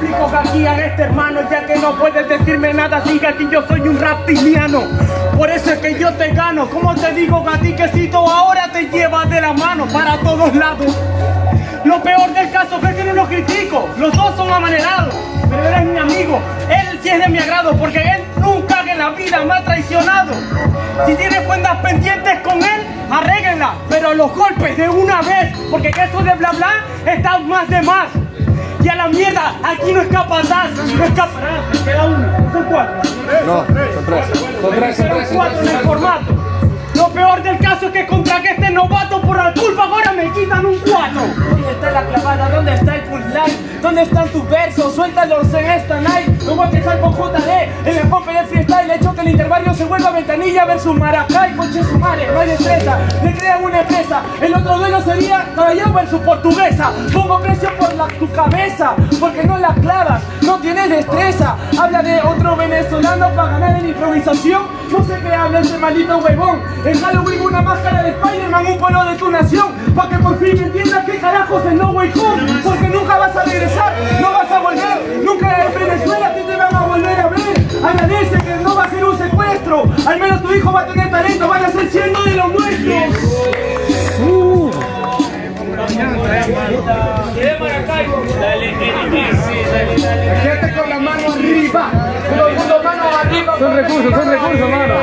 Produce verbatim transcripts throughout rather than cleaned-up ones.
explico que aquí a este hermano, ya que no puedes decirme nada, diga que yo soy un reptiliano. Por eso es que yo te gano. Como te digo, gatiquecito, ahora te llevas de la mano para todos lados. Lo peor del caso es que no lo critico, los dos son amanerados, pero él es mi amigo, él sí es de mi agrado, porque él nunca en la vida me ha traicionado. Si tienes cuentas pendientes con él, arréglenla, pero los golpes de una vez, porque eso de bla bla está más de más. Y a la mierda, aquí no escaparás, no escaparás, me queda uno, son cuatro. No, son tres, son tres, son tres, son cuatro en el formato. Lo peor del caso es que contra que este novato por la culpa ahora me quitan un cuatro. ¿Dónde está la clavada? ¿Dónde está el punchline? ¿Dónde están tus versos? Suéltalos en esta night. Me voy a quejar con J D en el pompe del freestyle. He hecho que el interbarrio se vuelva ventanilla versus Maracay. Coche su madre, no hay destreza. Le crean una empresa. El otro duelo sería caballero versus portuguesa. Pongo precio por la, tu cabeza, porque no la clavas, no tienes destreza. Habla de otro venezolano para ganar en improvisación. No sé qué habla ese maldito huevón. En Halloween una máscara de Spider-Man, un polo de tu nación, pa' que por fin entiendas qué carajos es No Way Home. Porque nunca vas a regresar, no vas a volver, nunca en Venezuela a ti te van a volver a ver. Agradece que no va a ser un secuestro, al menos tu hijo va a tener talento, van a ser siendo de los nuestros. Uh. Gente con la mano arriba. Todo el mundo mano arriba. Son recursos, son recursos, mano.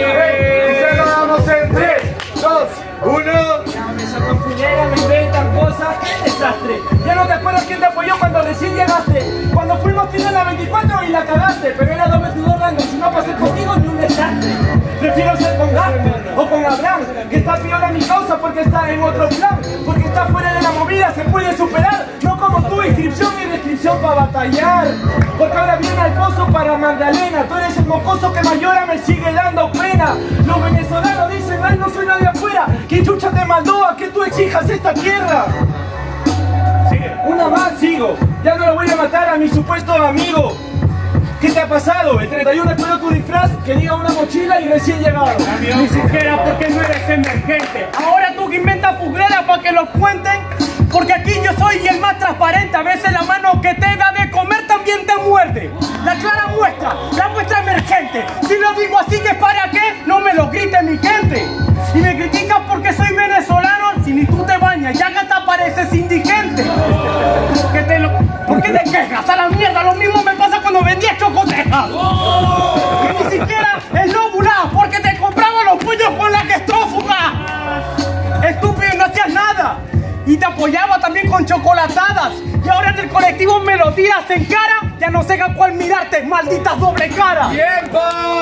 En tres, dos, uno. Con filera me inventan cosas, qué desastre. Ya no te acuerdas quién te apoyó cuando recién llegaste. Cuando fuimos tiene la veinticuatro y la cagaste, pero era dos veintidós rangos, si no pasé contigo ni un desastre. Prefiero ser con Gaffer o con Abraham, que está peor a mi causa porque está en otro plan, porque está fuera de la movida, se puede superar. No como tu inscripción y descripción para batallar, porque ahora viene al pozo para Magdalena. Tú eres el mocoso que mayora, me sigue dando pena. Los venezolanos dicen, ay, no soy nadie afuera. ¿Quién chucha te mandó a que tú exijas esta tierra? Sigue. Una más, sigo. Ya no lo voy a matar a mi supuesto amigo. ¿Qué te ha pasado? El treinta y uno espero tu disfraz que diga una mochila y recién llegado. Ni siquiera porque no eres emergente. Ahora tú que inventas fugrera para que lo cuenten. Porque aquí yo soy el más transparente. A veces la mano que te da de comer también te muerde. La clara muestra, la muestra emergente. Si lo digo así que para qué, no me lo grite mi gente. Y me critican porque soy venezolano. Si ni tú te bañas, ya que te pareces indigente. Que te lo... ¿Por qué te quejas? A la mierda, lo mismo me pasa cuando vendía chocotejas. Que ni siquiera el lóbula, porque te compraba los pollos con la gestrófuga. Estúpido, no hacías nada. Y te apoyaba también con chocolatadas. Y ahora en el colectivo me lo tiras en cara. Ya no sé a cuál mirarte, maldita doble cara. ¡Tiempo!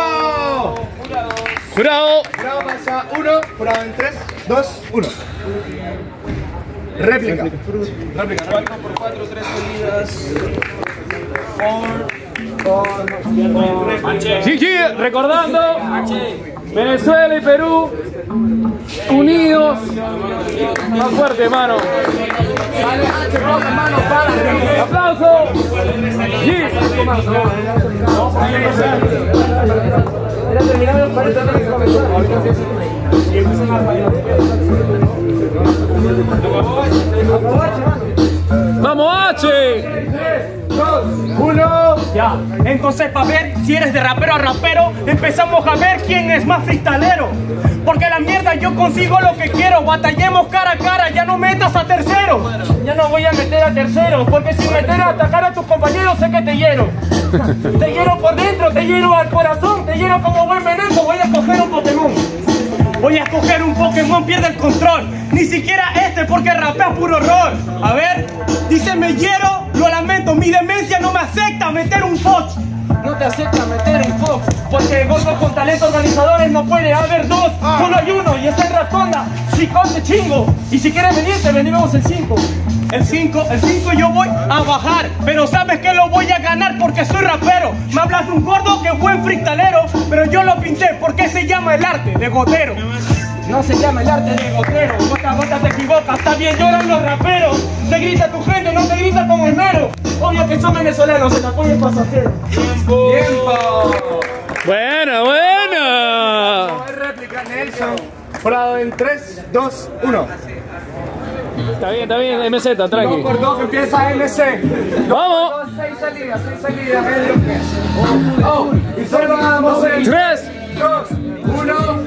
¡Jurado! Jurado pasa uno, jurado en tres, dos, uno. Réplica. Réplica. cuatro por cuatro, tres salidas. Sí, sí, recordando, Venezuela y Perú unidos. Más fuerte, hermano. Aplauso. Sí. ¡Vamos, H! dos, uno. Ya, entonces para ver si eres de rapero a rapero, empezamos a ver quién es más freestalero. Porque la mierda yo consigo lo que quiero, batallemos cara a cara, ya no metas a tercero. Ya no voy a meter a tercero, porque sin meter a atacar a tus compañeros sé que te hiero. Te hiero por dentro, te hiero al corazón, te hiero como buen veneno, voy a coger un Pokémon. Voy a escoger un Pokémon, pierde el control. Ni siquiera este porque rapea puro horror. A ver, dice me hiero, lo lamento, mi demencia no me acepta meter un Fox. No te acepta meter un Fox, porque gordos con talento organizadores no puede haber dos, ah. Solo hay uno y está en Ratonda, chicote chingo. Y si quieres venirte, venimos el cinco. El cinco, el cinco yo voy a bajar, pero sabes que lo voy a ganar porque soy rapero. Me hablas de un gordo que es buen freestalero, pero yo lo pinté porque se llama el arte de gotero. No se llama el arte de gotero, gota a gota te equivocas, está bien lloran los raperos. Te grita tu gente, no te grita con esmero. Obvio que son venezolanos, se te apoya el pasajero. Tiempo. Tiempo. Buena, buena. Réplica, Nelson. Jurado en tres, dos, uno. Está bien, está bien, M Z, tranqui. Dos por dos empieza M C. Vamos. Dos, seis salidas, seis salidas, es lo que es. Oh, y solo vamos en Tres. dos, uno.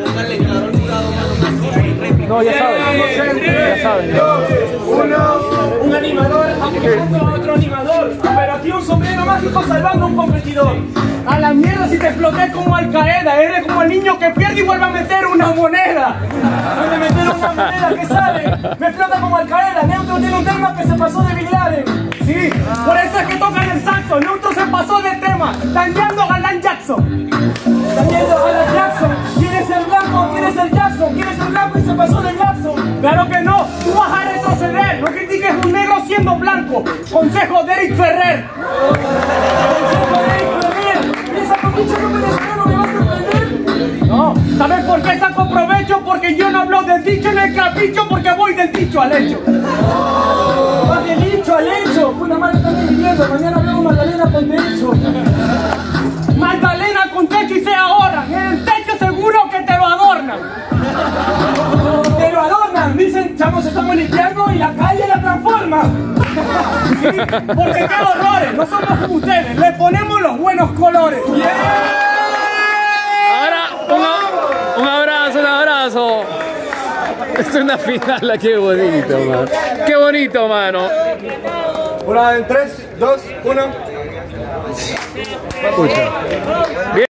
No, ya saben. Ya saben. Dos, uno. Un animador apoyando a otro animador, pero aquí un sombrero mágico salvando a un competidor. A la mierda si te exploté como Al Qaeda, eres como el niño que pierde y vuelve a meter una moneda. Puede meter una moneda que sabe, me explota como Al Qaeda. Neutro tiene un tema que se pasó de Bin Laden. Sí, por eso es que tocan el saxo. Neutro se pasó de tema, dañando a Galán Jackson. Saliendo a la Jackson, ¿quién es el blanco? ¿Quién es el Jackson? ¿Quién es el blanco y se pasó de Jackson? Claro que no, tú vas a retroceder. No critiques a un negro siendo blanco. Consejo de Eric Ferrer. ¿Esa comicha no venezolano me va a sorprender? No, ¿sabes por qué saco provecho? Porque yo no hablo del dicho en el capricho, porque voy del dicho al hecho. Vas del dicho al hecho. Una madre está viviendo, mañana veo Magdalena con techo. Magdalena con techo y sea ahora. En el techo seguro que te lo adornan. Te lo adornan, dicen, chavos, estamos limpiando y la calle la transforma. Sí, porque qué horrores, no somos como ustedes, le ponemos los buenos colores. Ahora, un, un abrazo, un abrazo. Es una final, qué bonito, mano. Qué bonito, mano. Una en tres, dos, uno. Escucha. Bien.